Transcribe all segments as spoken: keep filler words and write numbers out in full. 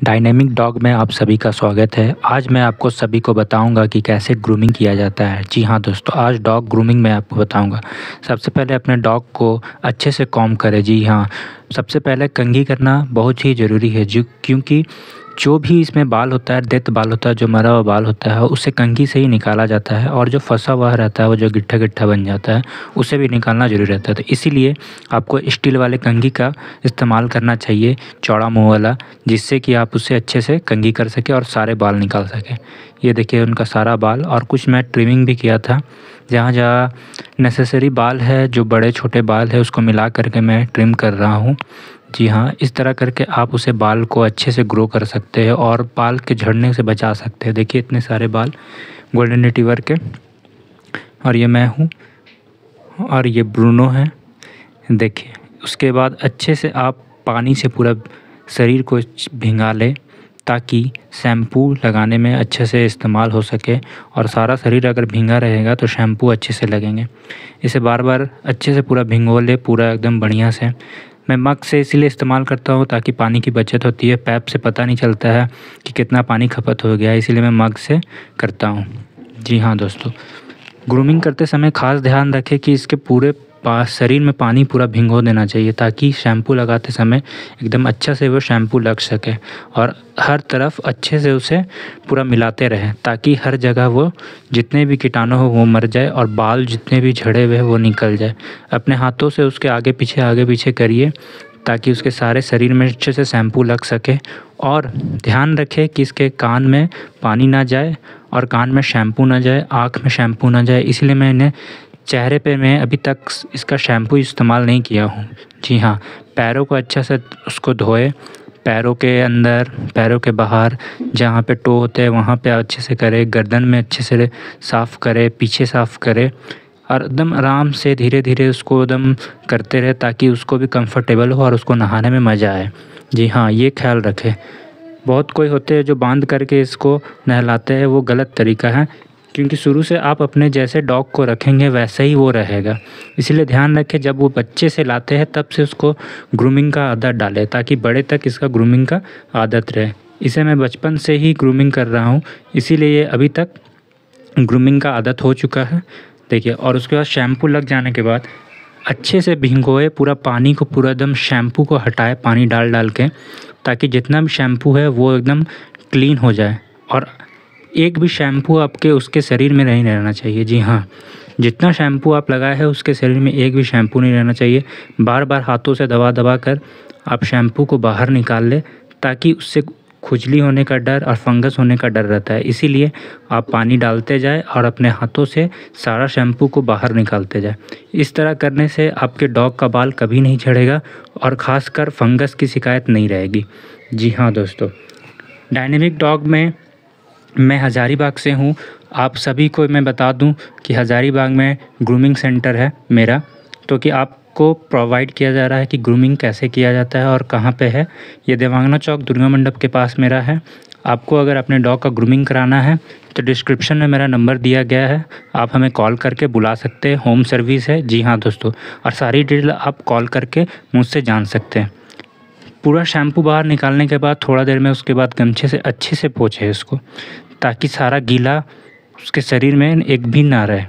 Dynamic dog में आप सभी का स्वागत है। आज मैं आपको सभी को बताऊंगा कि कैसे ग्रूमिंग किया जाता है। जी हाँ दोस्तों, आज डॉग ग्रूमिंग मैं आपको बताऊंगा। सबसे पहले अपने डॉग को अच्छे से कॉम्ब करें। जी हाँ, सबसे पहले कंघी करना बहुत ही ज़रूरी है, जो क्योंकि जो भी इसमें बाल होता है, डेथ बाल होता है, जो मरा हुआ बाल होता है, उसे कंघी से ही निकाला जाता है। और जो फंसा हुआ रहता है, वो जो गिट्ठा गिट्ठा बन जाता है, उसे भी निकालना ज़रूरी रहता है। तो इसीलिए आपको स्टील वाले कंघी का इस्तेमाल करना चाहिए, चौड़ा मुँह वाला, जिससे कि आप उसे अच्छे से कंघी कर सकें और सारे बाल निकाल सकें। ये देखिए उनका सारा बाल, और कुछ मैं ट्रिमिंग भी किया था। जहाँ जहाँ नेसेसरी बाल है, जो बड़े छोटे बाल है, उसको मिला करके मैं ट्रिम कर रहा हूँ। जी हाँ, इस तरह करके आप उसे बाल को अच्छे से ग्रो कर सकते हैं और बाल के झड़ने से बचा सकते हैं। देखिए इतने सारे बाल गोल्डन रिट्रीवर के, और ये मैं हूँ और ये ब्रूनो है। देखिए उसके बाद अच्छे से आप पानी से पूरा शरीर को भिंगा लें, ताकि शैम्पू लगाने में अच्छे से इस्तेमाल हो सके। और सारा शरीर अगर भींगा रहेगा तो शैम्पू अच्छे से लगेंगे। इसे बार बार अच्छे से पूरा भिंगो ले, पूरा एकदम बढ़िया से। मैं मग से इसीलिए इस्तेमाल करता हूँ ताकि पानी की बचत होती है। पैप से पता नहीं चलता है कि कितना पानी खपत हो गया है, इसीलिए मैं मग से करता हूँ। जी हाँ दोस्तों, ग्रूमिंग करते समय ख़ास ध्यान रखें कि इसके पूरे पास शरीर में पानी पूरा भिगो देना चाहिए, ताकि शैम्पू लगाते समय एकदम अच्छा से वो शैम्पू लग सके। और हर तरफ अच्छे से उसे पूरा मिलाते रहें, ताकि हर जगह वो जितने भी कीटाणु हो वो मर जाए और बाल जितने भी झड़े हुए वो निकल जाए। अपने हाथों से उसके आगे पीछे आगे पीछे करिए, ताकि उसके सारे शरीर में अच्छे से शैम्पू लग सके। और ध्यान रखें कि इसके कान में पानी ना जाए और कान में शैम्पू ना जाए, आँख में शैम्पू ना जाए। इसलिए मैंने चेहरे पे मैं अभी तक इसका शैम्पू इस्तेमाल नहीं किया हूँ। जी हाँ, पैरों को अच्छा से उसको धोए, पैरों के अंदर, पैरों के बाहर, जहाँ पे टो होते हैं वहाँ पे अच्छे से करे, गर्दन में अच्छे से साफ़ करे, पीछे साफ़ करे, और एकदम आराम से धीरे धीरे उसको एकदम करते रहे, ताकि उसको भी कंफर्टेबल हो और उसको नहाने में मज़ा आए। जी हाँ, ये ख्याल रखें। बहुत कोई होते हैं जो बांध करके इसको नहलाते हैं, वो गलत तरीका है, क्योंकि शुरू से आप अपने जैसे डॉग को रखेंगे वैसे ही वो रहेगा। इसलिए ध्यान रखें, जब वो बच्चे से लाते हैं तब से उसको ग्रूमिंग का आदत डालें, ताकि बड़े तक इसका ग्रूमिंग का आदत रहे। इसे मैं बचपन से ही ग्रूमिंग कर रहा हूँ, इसीलिए ये अभी तक ग्रूमिंग का आदत हो चुका है। देखिए, और उसके बाद शैम्पू लग जाने के बाद अच्छे से भिगोए, पूरा पानी को पूरा एकदम शैम्पू को हटाए पानी डाल डाल के, ताकि जितना भी शैम्पू है वो एकदम क्लीन हो जाए। और एक भी शैम्पू आपके उसके शरीर में नहीं रहना चाहिए। जी हाँ, जितना शैम्पू आप लगाए हैं उसके शरीर में एक भी शैम्पू नहीं रहना चाहिए। बार बार हाथों से दबा दबा कर आप शैम्पू को बाहर निकाल लें, ताकि उससे खुजली होने का डर और फंगस होने का डर रहता है। इसीलिए आप पानी डालते जाए और अपने हाथों से सारा शैम्पू को बाहर निकालते जाए। इस तरह करने से आपके डॉग का बाल कभी नहीं झड़ेगा और ख़ासकर फंगस की शिकायत नहीं रहेगी। जी हाँ दोस्तों, डायनेमिक डॉग में मैं हज़ारीबाग से हूँ। आप सभी को मैं बता दूं कि हज़ारीबाग में ग्रूमिंग सेंटर है मेरा, तो कि आपको प्रोवाइड किया जा रहा है कि ग्रूमिंग कैसे किया जाता है और कहाँ पे है। ये देवांगना चौक दुर्गा मंडप के पास मेरा है। आपको अगर अपने डॉग का ग्रूमिंग कराना है तो डिस्क्रिप्शन में मेरा नंबर दिया गया है, आप हमें कॉल करके बुला सकते हैं। होम सर्विस है। जी हाँ दोस्तों, और सारी डिटेल आप कॉल करके मुझसे जान सकते हैं। पूरा शैम्पू बाहर निकालने के बाद थोड़ा देर में उसके बाद गमछे से अच्छे से पोंछे इसको, ताकि सारा गीला उसके शरीर में एक भी ना रहे।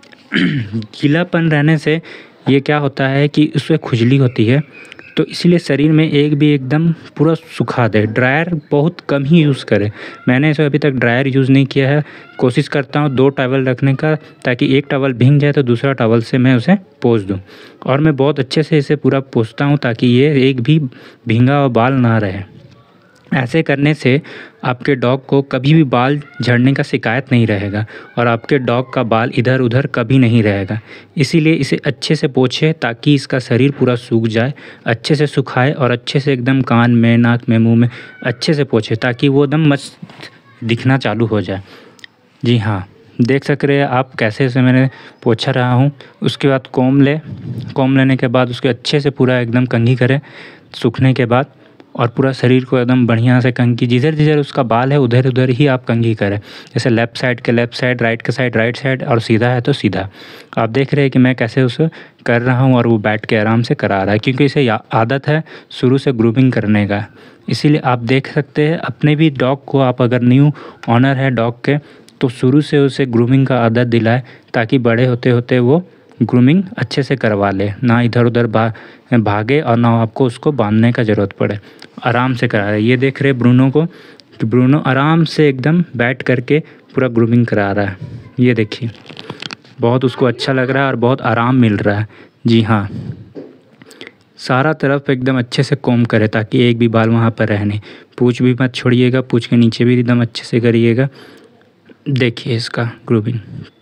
गीलापन रहने से ये क्या होता है कि उसमें खुजली होती है, तो इसलिए शरीर में एक भी एकदम पूरा सुखा दे। ड्रायर बहुत कम ही यूज़ करें। मैंने इसे अभी तक ड्रायर यूज़ नहीं किया है। कोशिश करता हूँ दो टॉवल रखने का, ताकि एक टॉवल भीग जाए तो दूसरा टॉवल से मैं उसे पोंछ दूँ। और मैं बहुत अच्छे से इसे पूरा पोंछता हूँ, ताकि ये एक भी भींगा हुआ बाल ना रहे। ऐसे करने से आपके डॉग को कभी भी बाल झड़ने का शिकायत नहीं रहेगा और आपके डॉग का बाल इधर उधर कभी नहीं रहेगा। इसीलिए इसे अच्छे से पोंछें, ताकि इसका शरीर पूरा सूख जाए। अच्छे से सुखाए और अच्छे से एकदम कान में, नाक में, मुंह में अच्छे से पोंछें, ताकि वो एकदम मस्त दिखना चालू हो जाए। जी हाँ, देख सक रहे हैं आप कैसे इसे मैंने पोंछा रहा हूँ। उसके बाद कोम ले कोम लेने के बाद उसके अच्छे से पूरा एकदम कंघी करें सूखने के बाद, और पूरा शरीर को एकदम बढ़िया से कंघी, जिधर जिधर उसका बाल है उधर उधर ही आप कंघी करें। जैसे लेफ़्ट साइड के लेफ़्ट साइड, राइट के साइड राइट साइड, और सीधा है तो सीधा। आप देख रहे हैं कि मैं कैसे उसे कर रहा हूँ और वो बैठ के आराम से करा रहा है, क्योंकि इसे आदत है शुरू से ग्रूमिंग करने का। इसीलिए आप देख सकते हैं अपने भी डॉग को, आप अगर न्यू ऑनर है डॉग के तो शुरू से उसे ग्रूमिंग का आदत दिलाए ताकि बड़े होते होते वो ग्रूमिंग अच्छे से करवा ले, ना इधर उधर भा भागे और ना आपको उसको बांधने का ज़रूरत पड़े, आराम से करा रहे। ये देख रहे ब्रूनो को कि ब्रूनो आराम से एकदम बैठ करके पूरा ग्रूमिंग करा रहा है। ये देखिए बहुत उसको अच्छा लग रहा है और बहुत आराम मिल रहा है। जी हाँ, सारा तरफ एकदम अच्छे से कोम करे ताकि एक भी बाल वहाँ पर रहने। पूँछ भी मत छोड़िएगा, पूँछ के नीचे भी एकदम अच्छे से करिएगा। देखिए इसका grooming.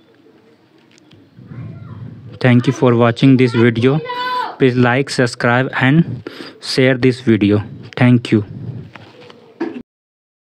Thank you for watching this video. Please like, subscribe and share this video. Thank you.